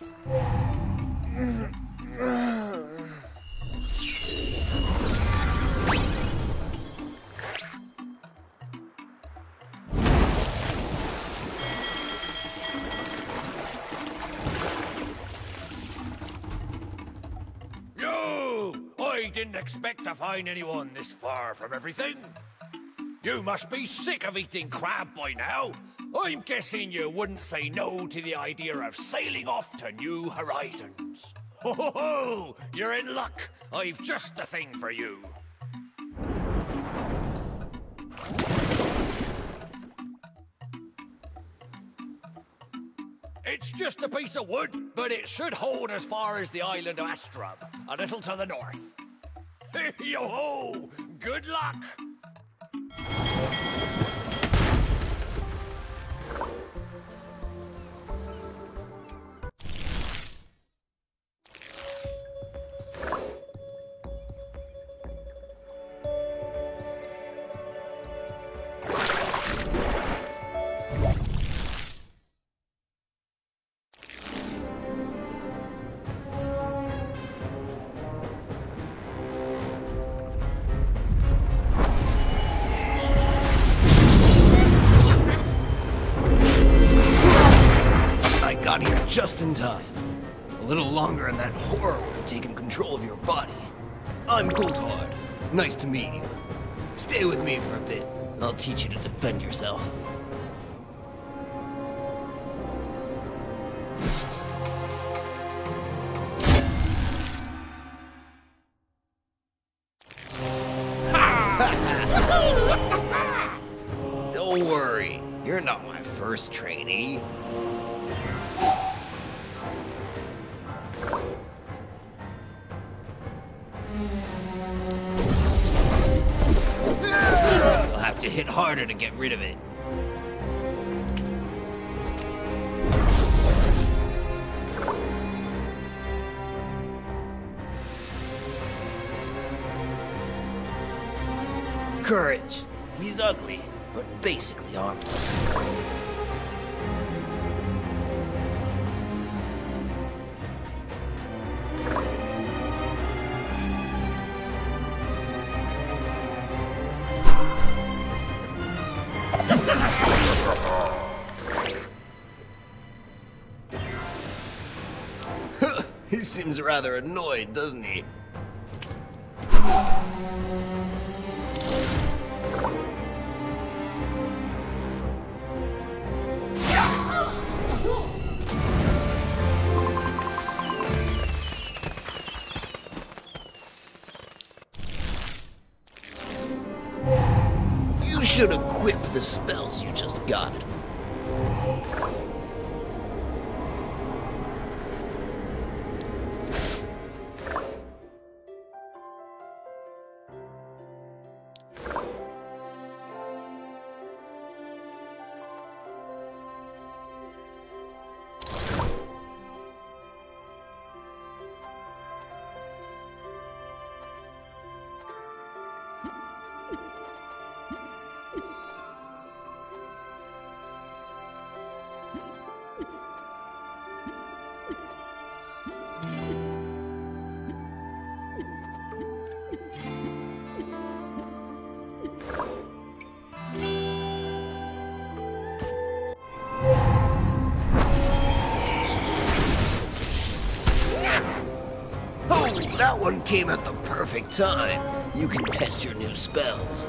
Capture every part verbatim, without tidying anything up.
I didn't expect to find anyone this far from everything. You must be sick of eating crab by now. I'm guessing you wouldn't say no to the idea of sailing off to new horizons. Ho ho ho! You're in luck. I've just the thing for you. It's just a piece of wood, but it should hold as far as the island of Astrub, a little to the north. Yo-ho! Good luck! Got here just in time. A little longer and that horror would have taken control of your body. I'm Coulthard. Nice to meet you. Stay with me for a bit, and I'll teach you to defend yourself. Don't worry, you're not my first trainee. You'll have to hit harder to get rid of it. Courage. He's ugly, but basically harmless. He seems rather annoyed, doesn't he? You should equip the spells you just got. That one came at the perfect time. You can test your new spells.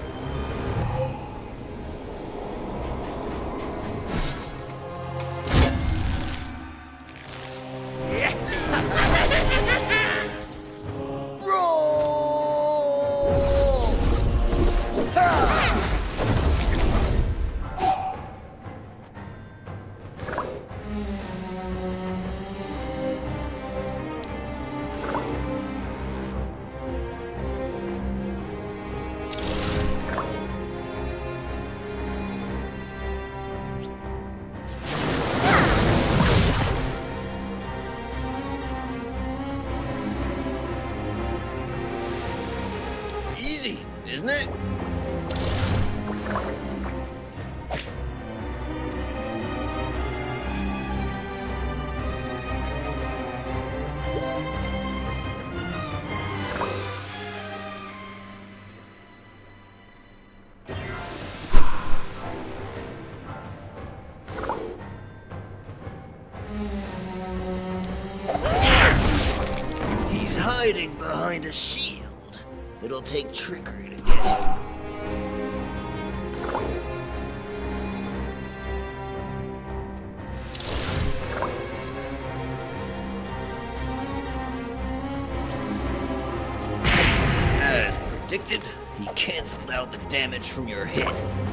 find a shield. It'll take trickery to get him. As predicted, he canceled out the damage from your hit.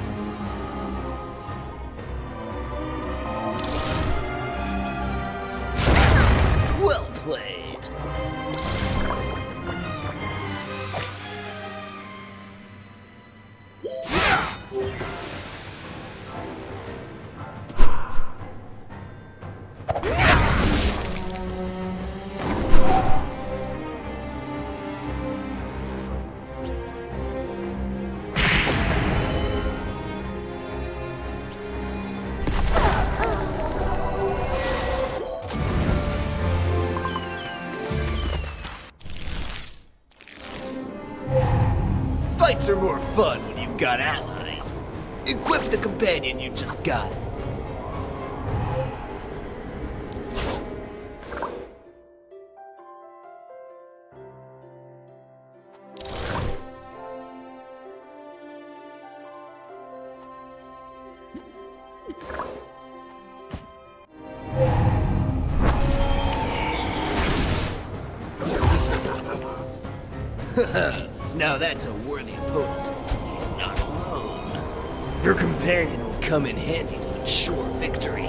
Well played. Fights are more fun when you've got allies. Equip the companion you just got. Now that's a worthy opponent. He's not alone. Your companion will come in handy to ensure victory.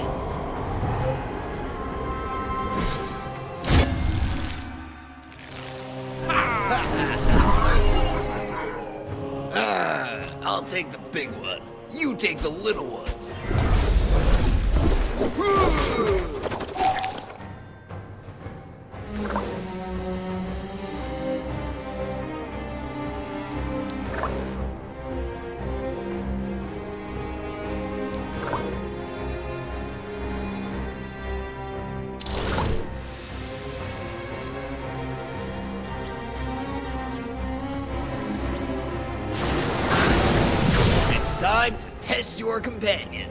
Ah, I'll take the big one. You take the little ones. Time to test your companion.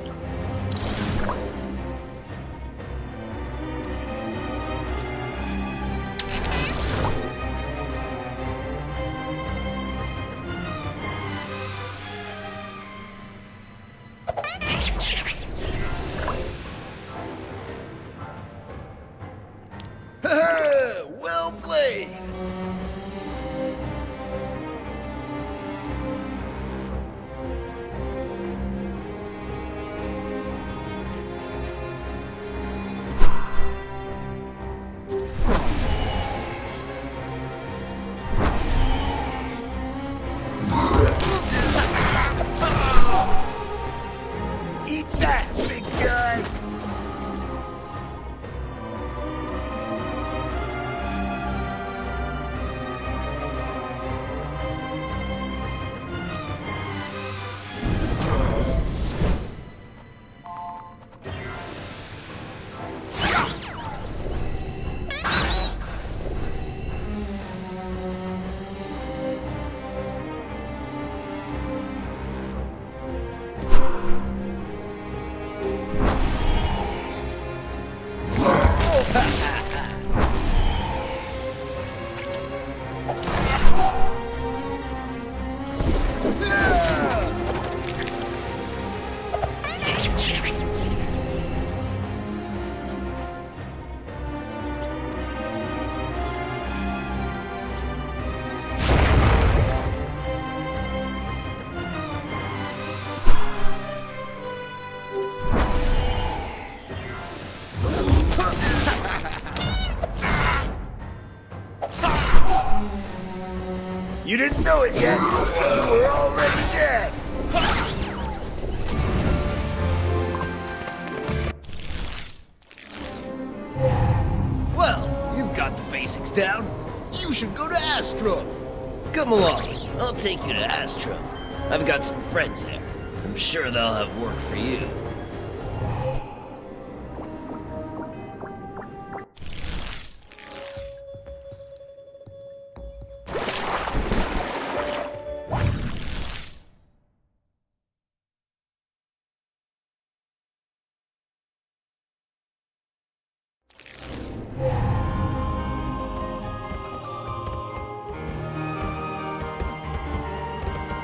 Well played. Eat that, big guy! You didn't know it yet. You were already dead. Well, you've got the basics down. You should go to Astro. Come along. I'll take you to Astro. I've got some friends there. I'm sure they'll have work for you.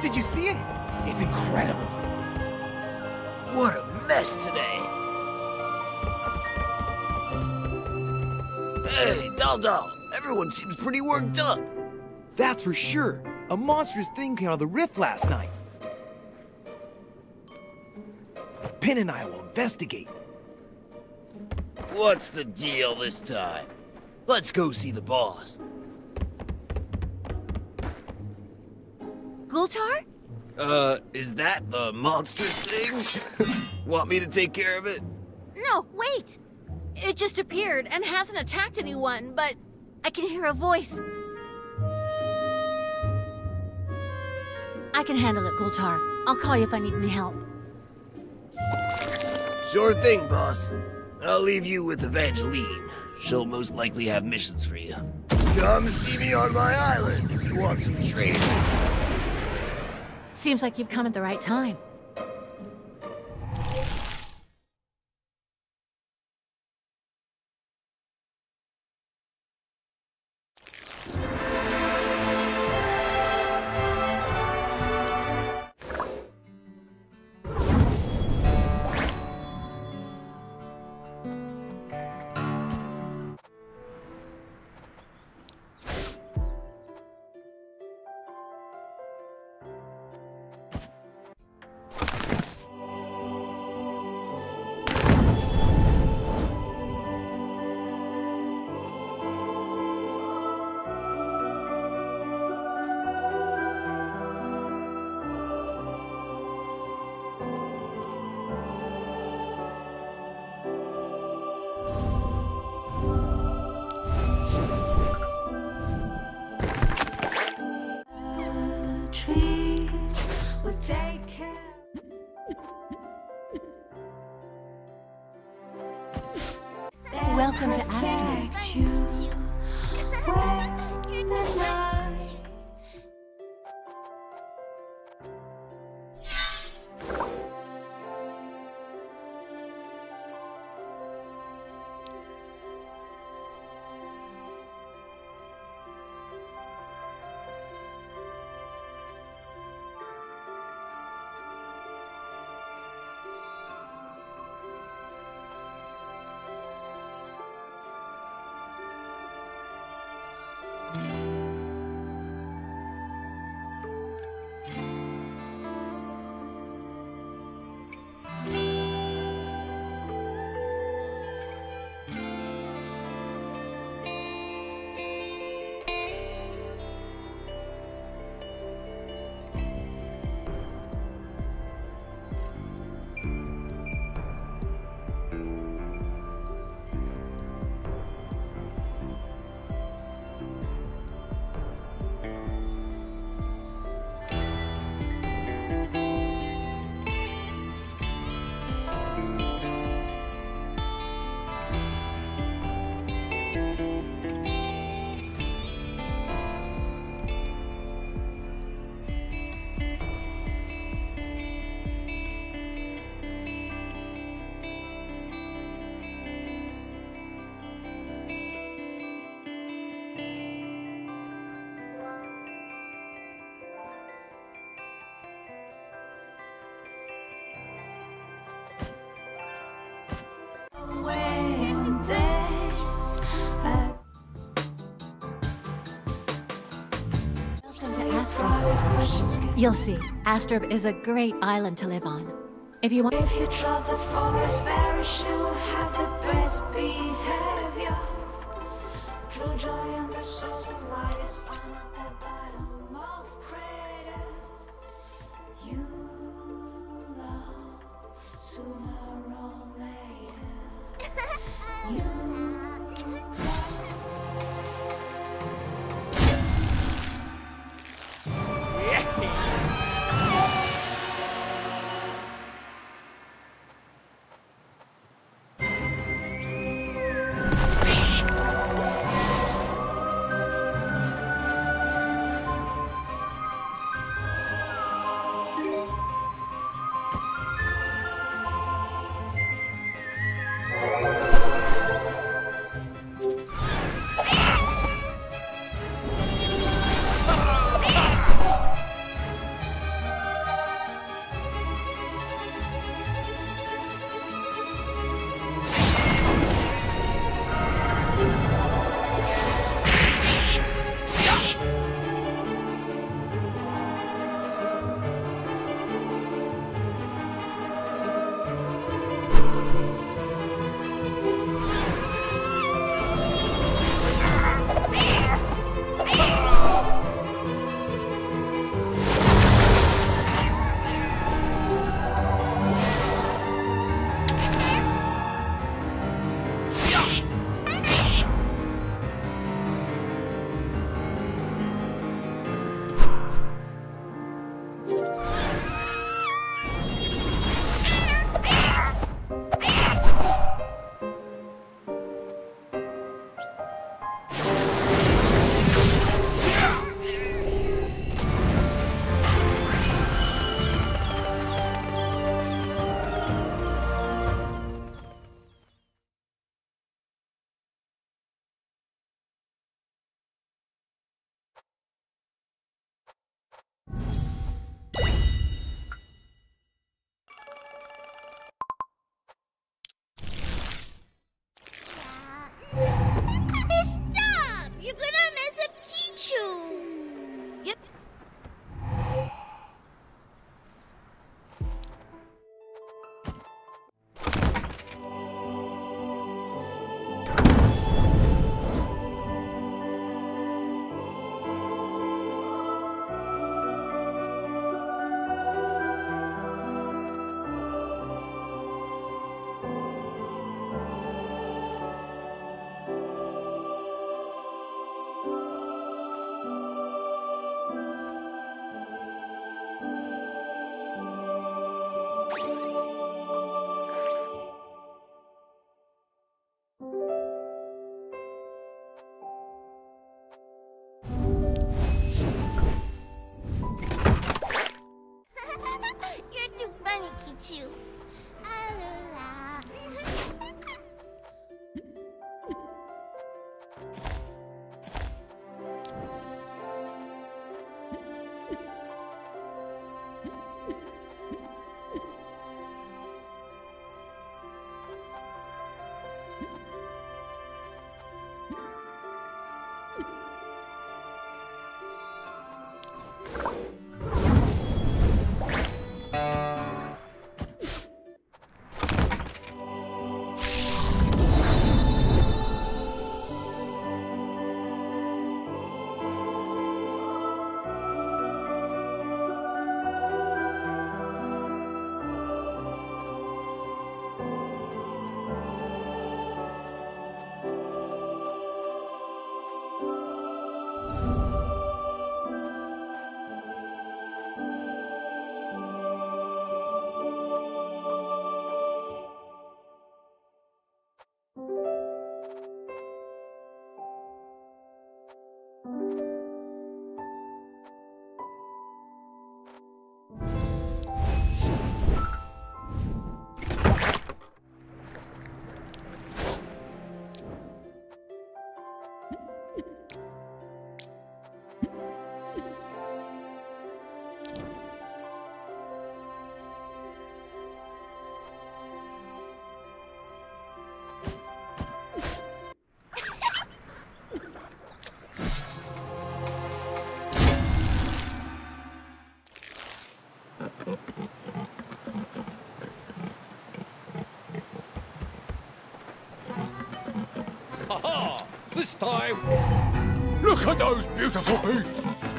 Did you see it? It's incredible. What a mess today. Hey, Dal Dal, everyone seems pretty worked up. That's for sure. A monstrous thing came out of the rift last night. Pin and I will investigate. What's the deal this time? Let's go see the boss. Gultar? Uh, is that the monstrous thing? Want me to take care of it? No, wait! It just appeared and hasn't attacked anyone, but I can hear a voice. I can handle it, Gultar. I'll call you if I need any help. Sure thing, boss. I'll leave you with Evangeline. She'll most likely have missions for you. Come see me on my island if you want some training. Seems like you've come at the right time. Welcome to Asteroid. You'll see, Astrub is a great island to live on. If you want- If you trod the forest very she will have the best behavior. True joy and the source of light is found at the bottom of crater. You love sooner or later. You lucky too. Ah, la, la. Ha-ha! This time, look at those beautiful beasts!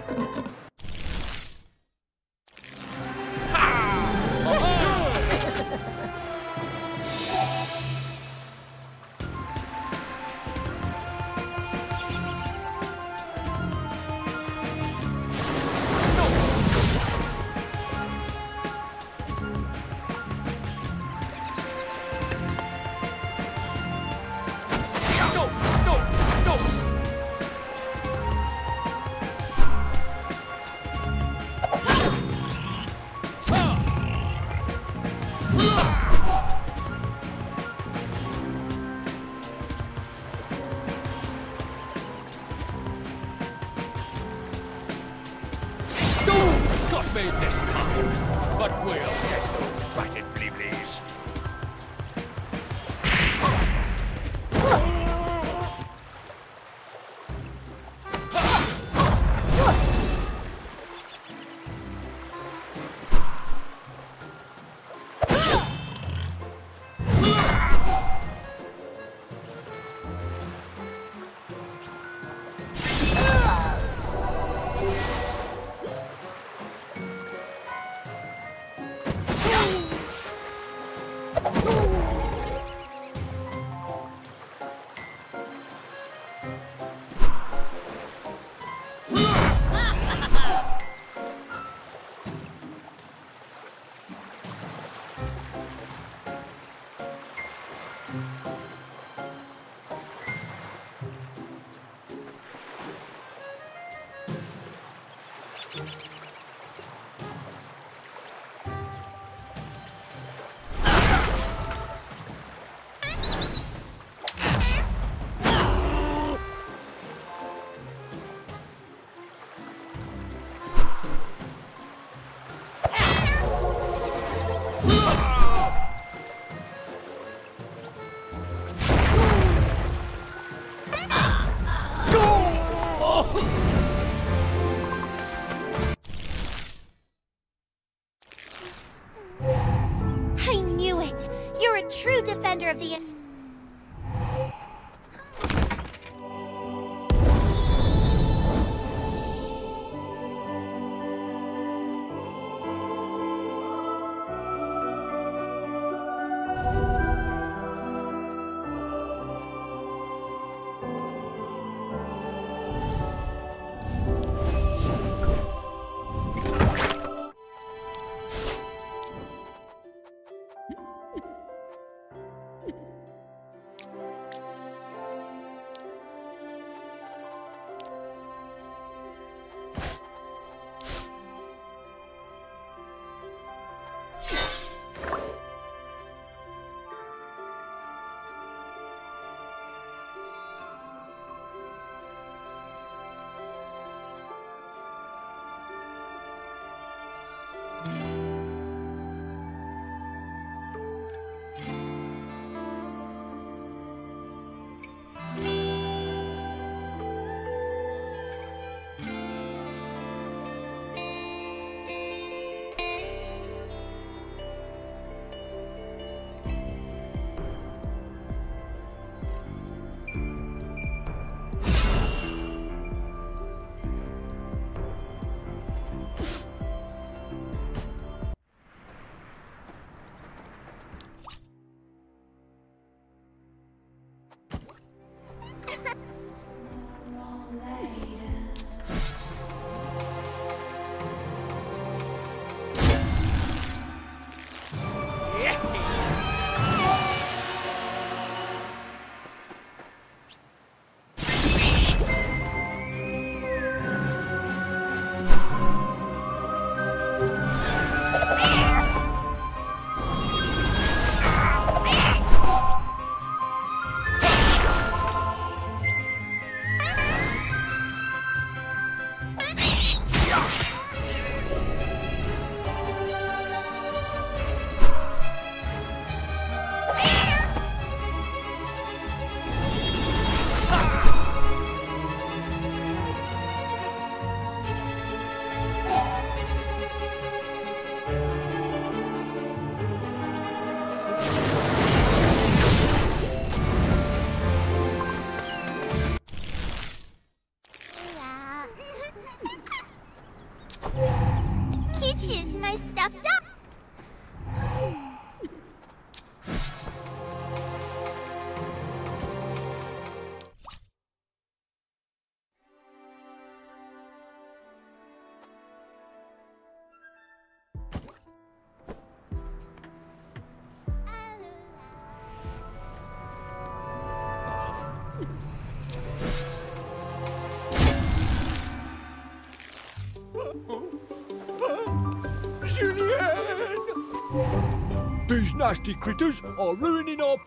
Not made this time, but we'll get those dratted bleeblies. I knew it! You're a true defender of the... These nasty critters are ruining our...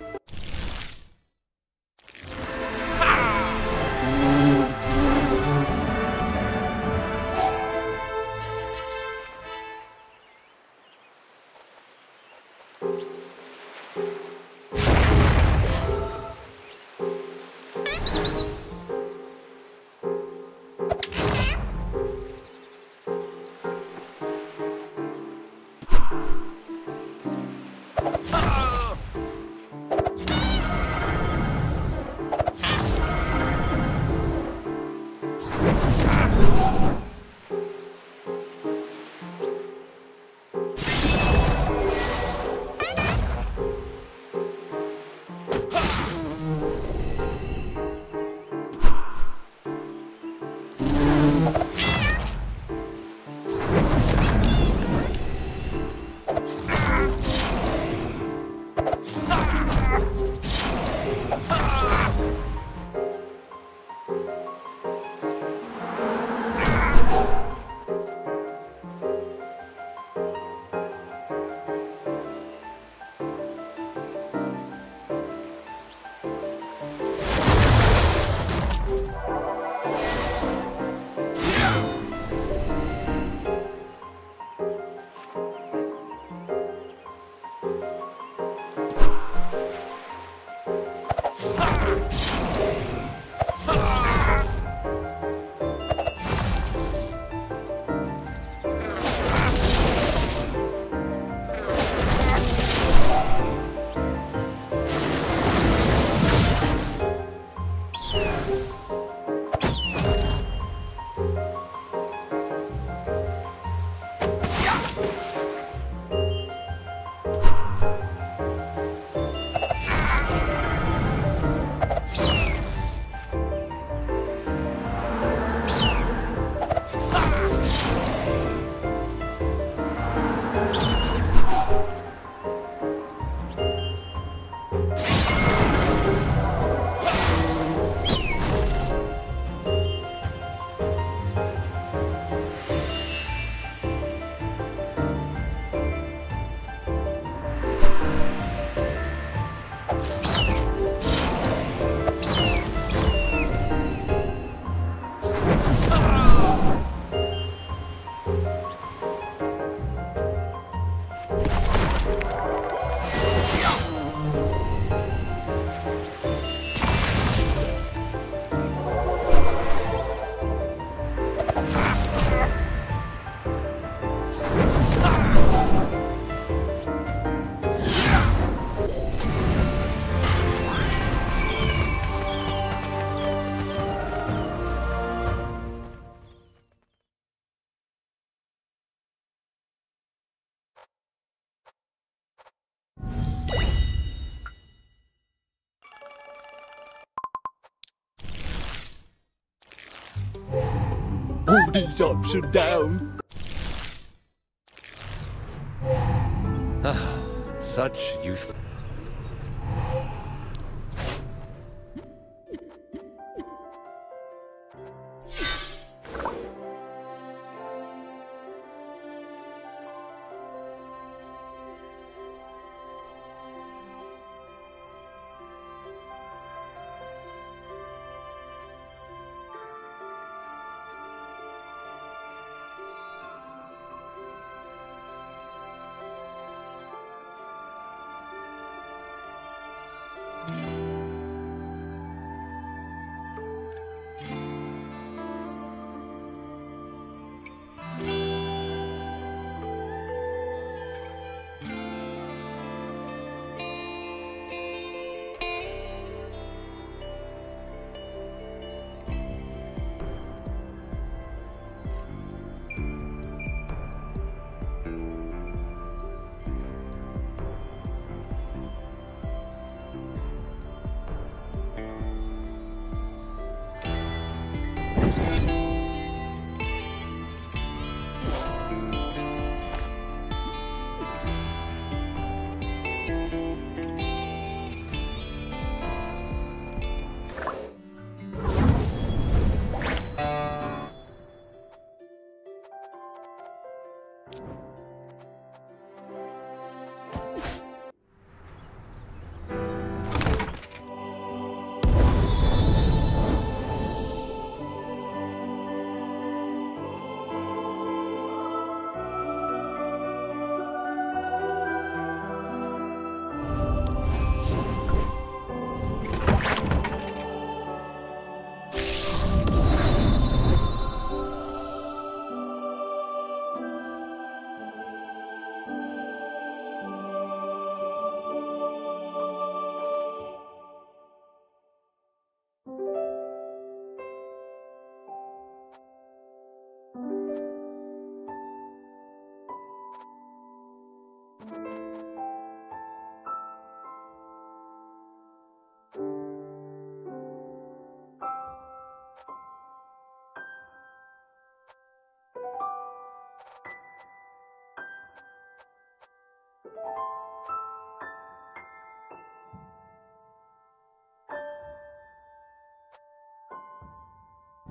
All these ups and downs. Such youthful...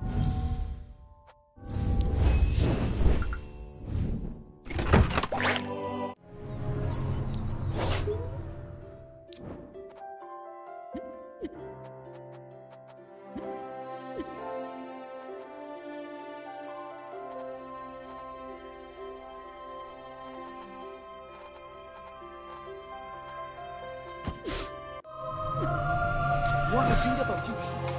Wanna beat up a few...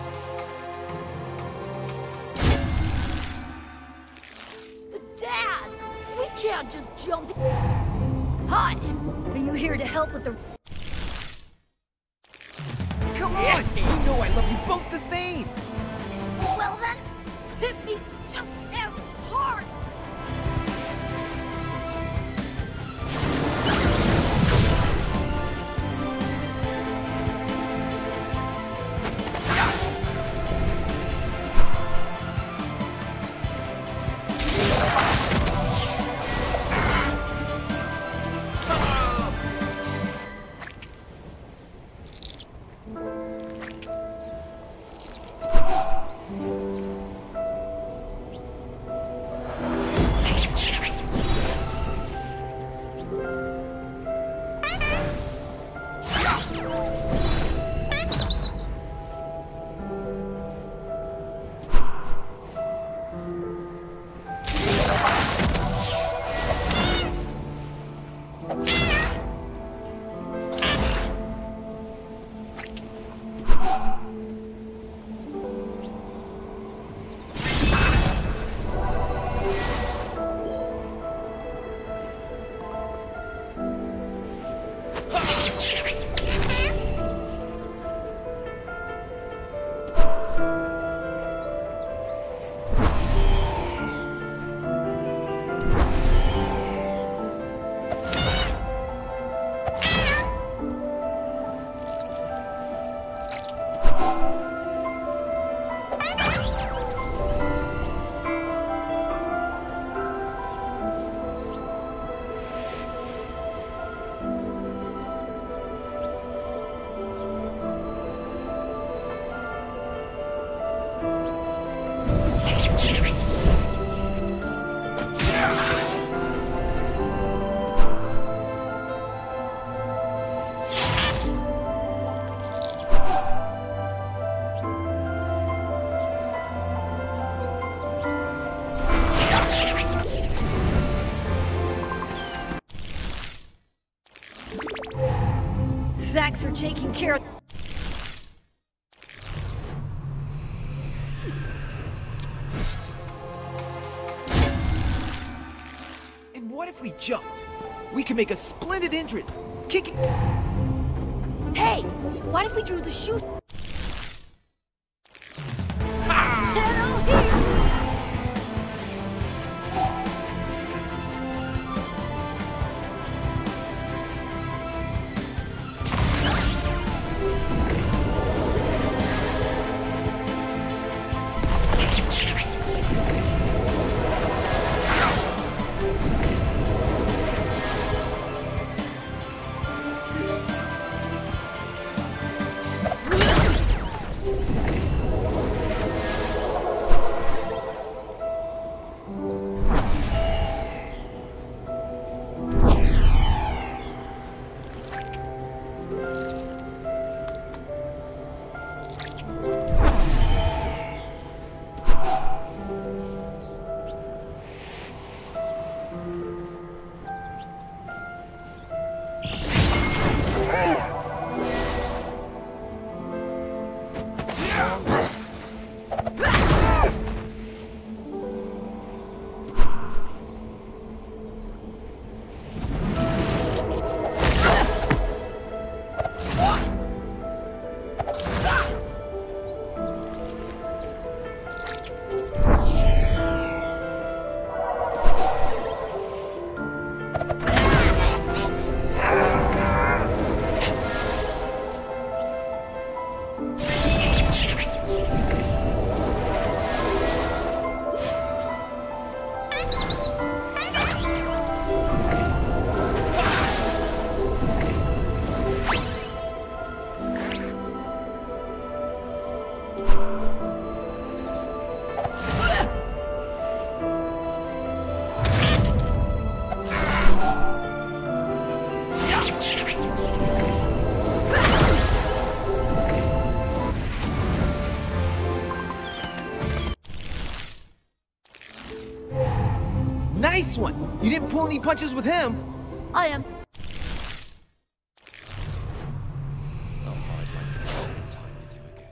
But Dad, we can't just jump. Hi, are you here to help with the? Come on! You know I love you both the same! Well then, hit me just as hard. Thanks for taking care of... And what if we jumped? We can make a splendid entrance! Kick it! Hey, what if we drew the shoot? Hello here! Really? Nice one! You didn't pull any punches with him. I am. Oh, I'd like to spend time with you again.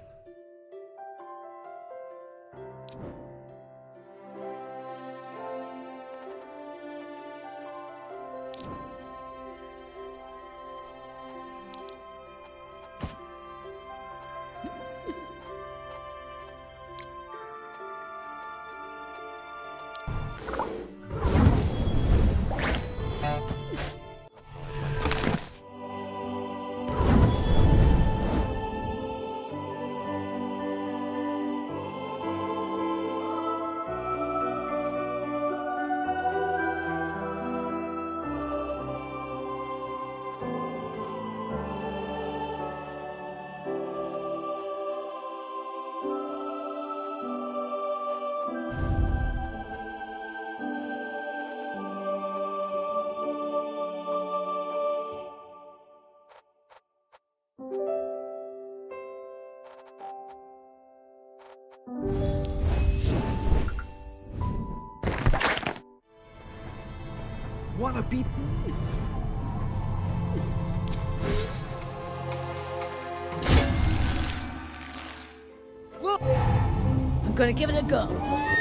Wanna beat... Look! I'm gonna give it a go.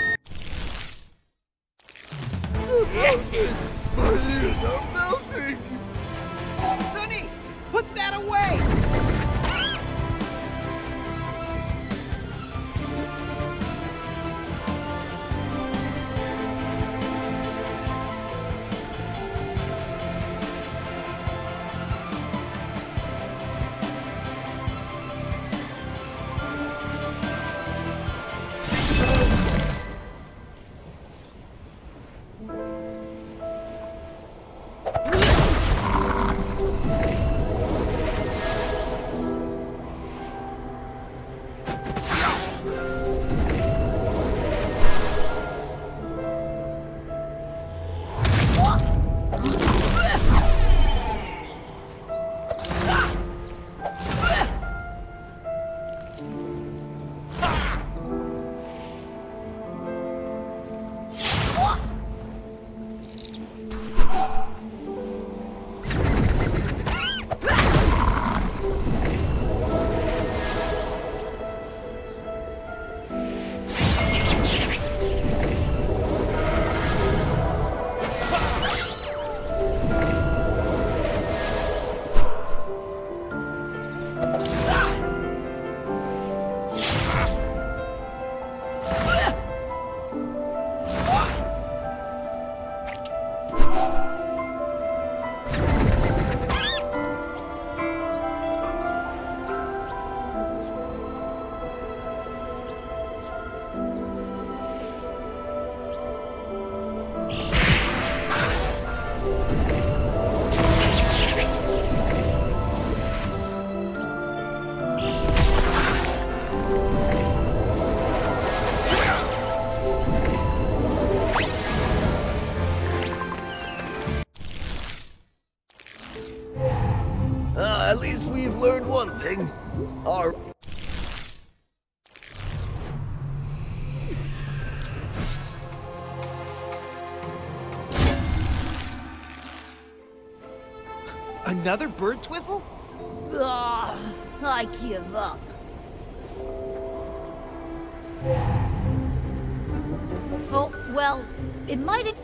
My ears are melting! Sonny! Put that away! Uh, at least we've learned one thing. Our... Another bird twizzle? Ugh, I give up. Oh, well, it might have...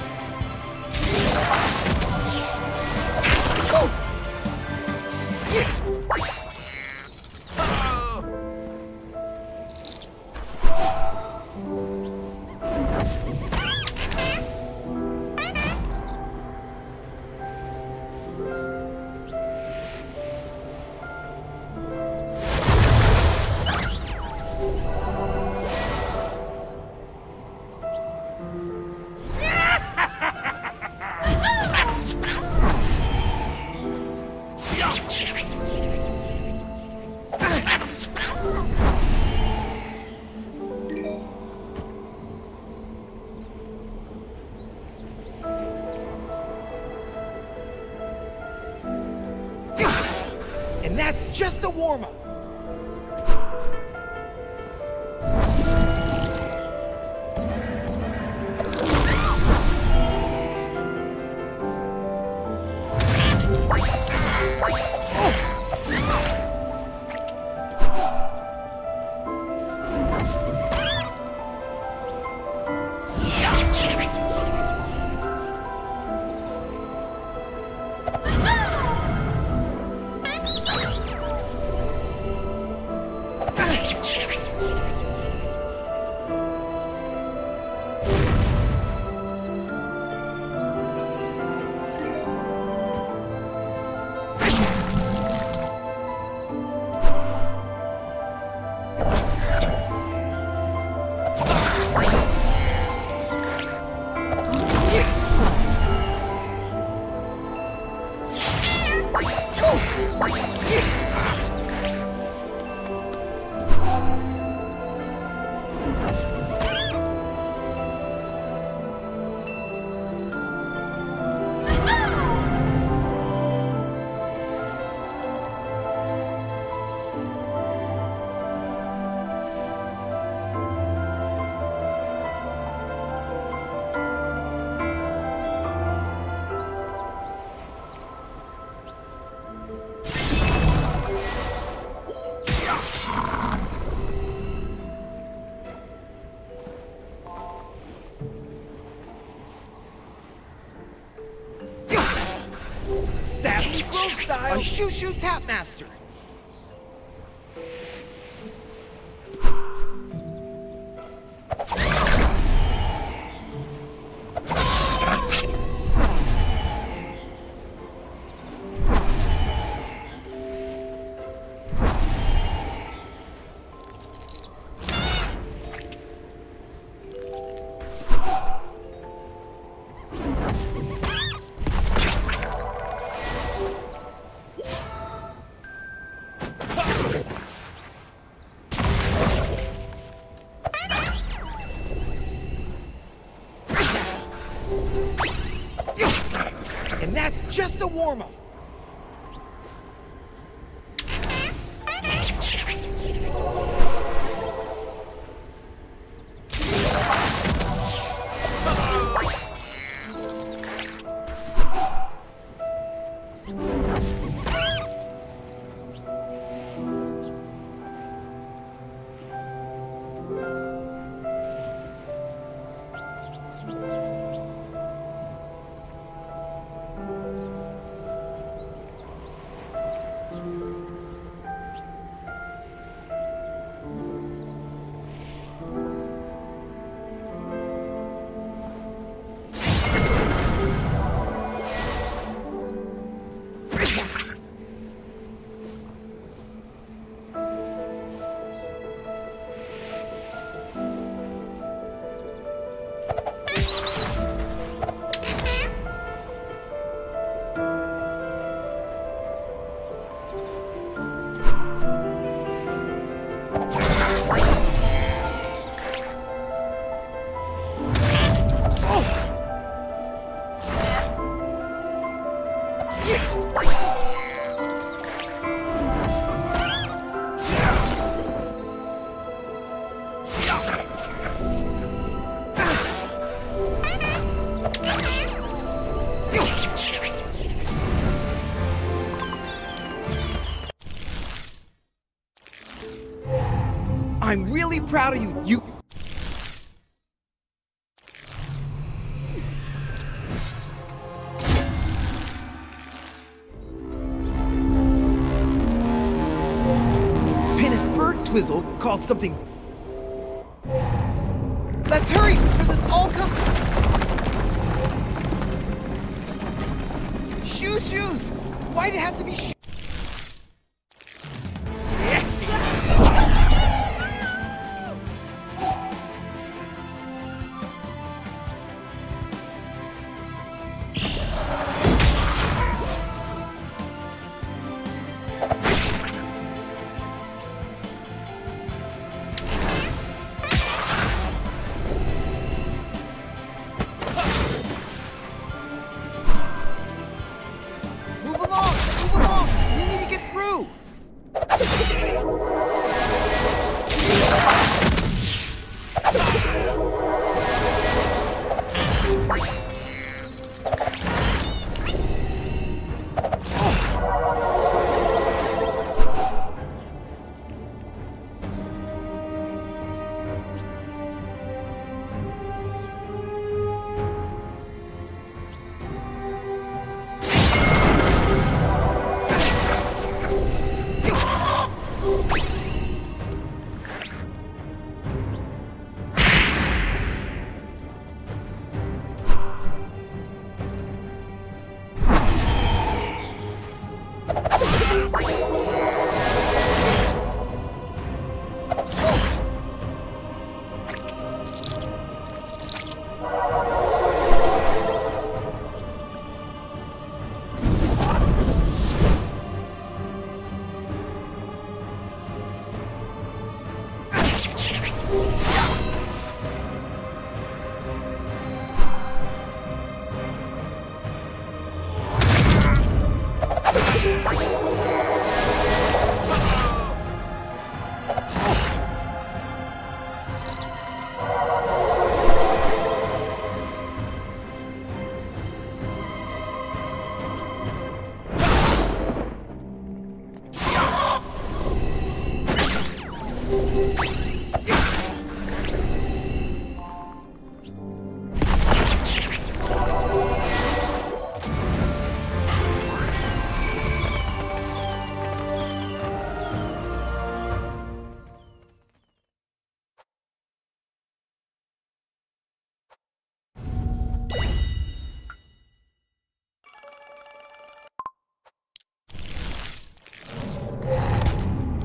Yeah. warm-up. A shoo-shoo tap master. And that's just a warm-up. I'm really proud of you. You... Pin is bird twizzle called something... Let's hurry, or this all comes... Shoes, shoes! Why'd it have to be shoes? Move along! Move along!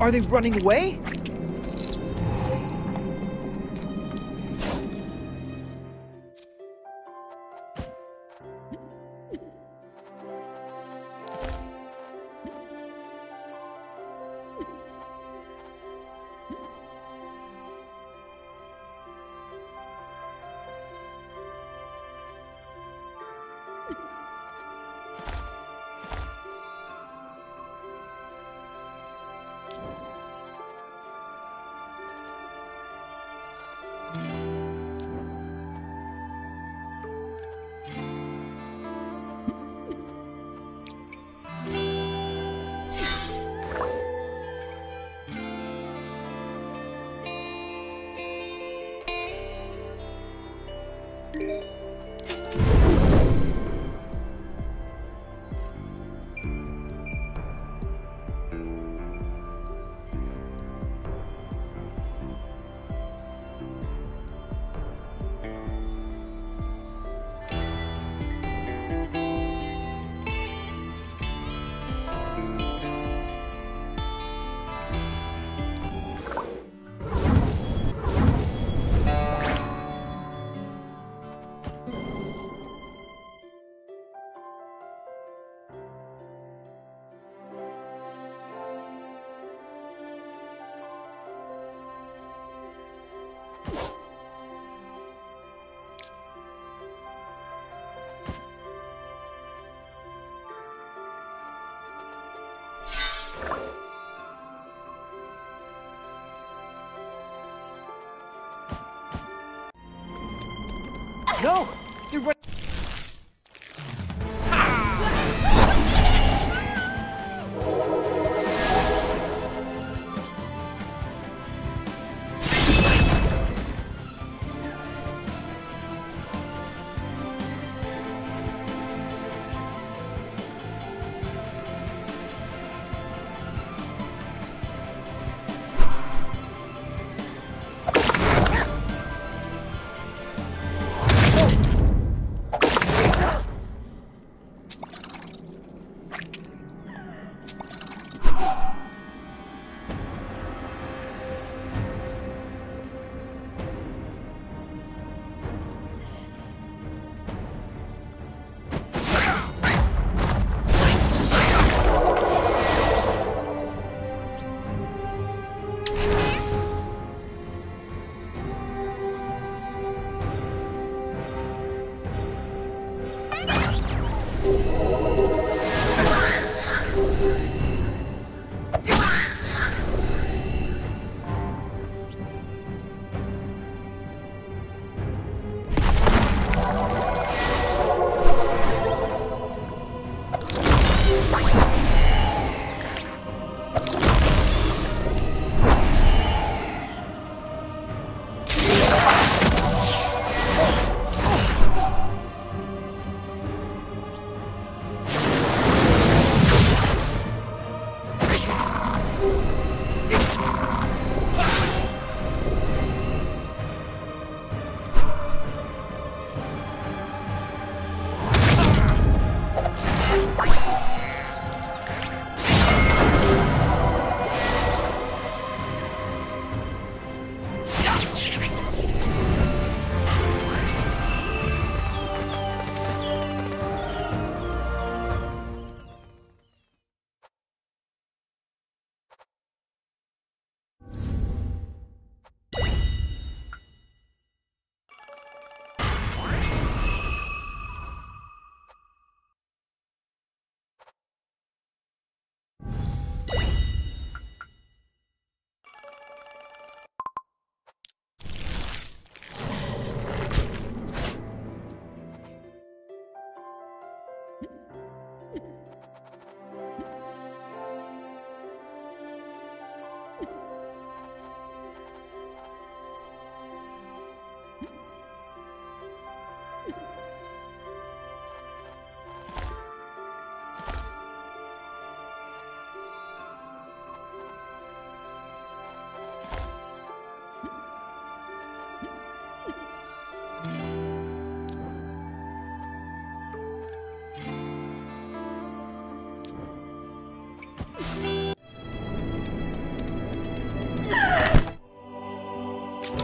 Are they running away? No! They're running.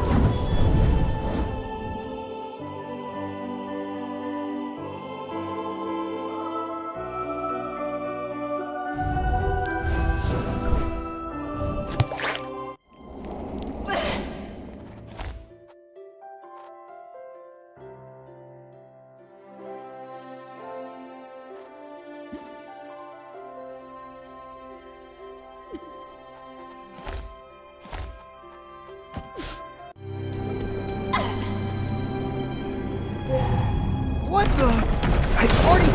What the? I already...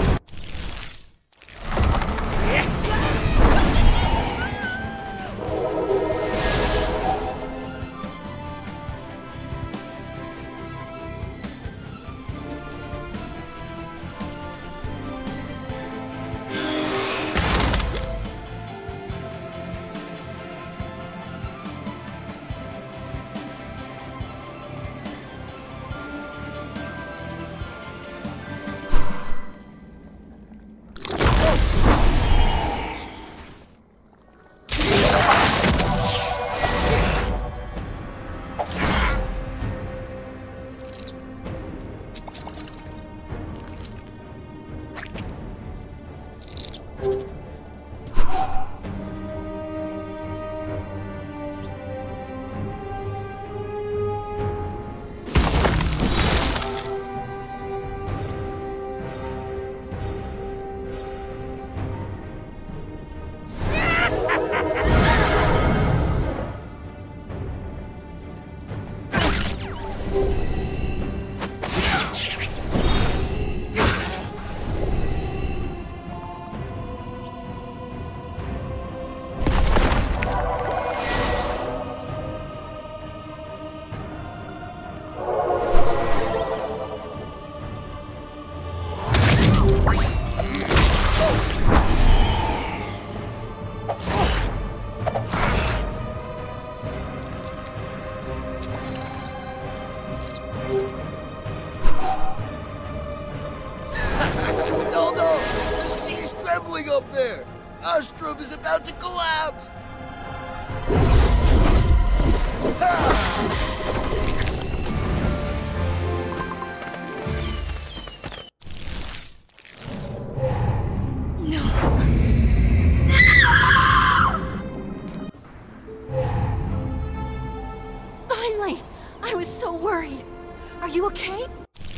No, no! The sea's trembling up there! Ostrom is about to collapse! Finally! I was so worried. Are you okay?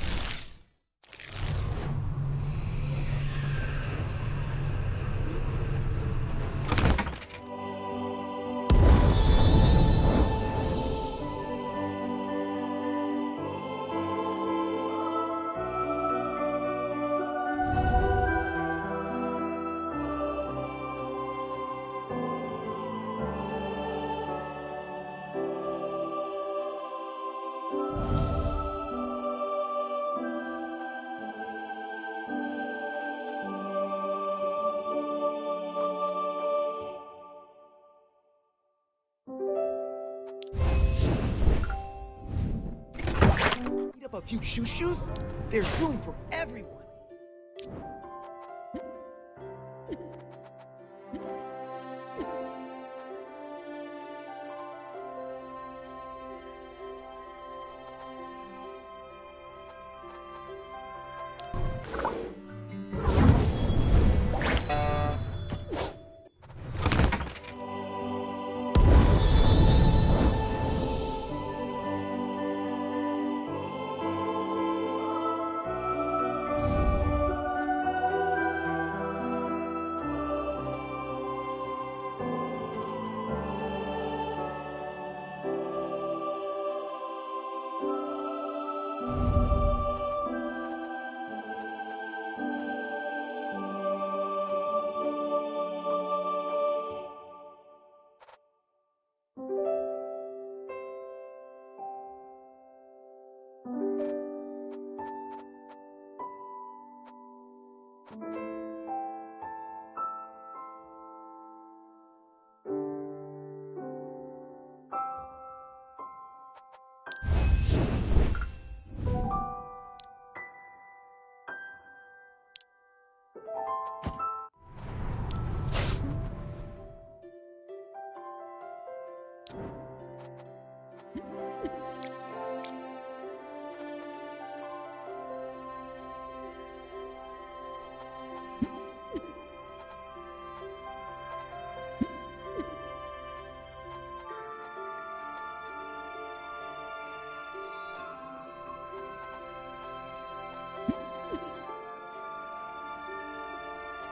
Eat up a few shoo-shoos? There's room for everyone.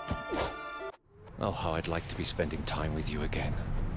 Oh, how I'd like to be spending time with you again.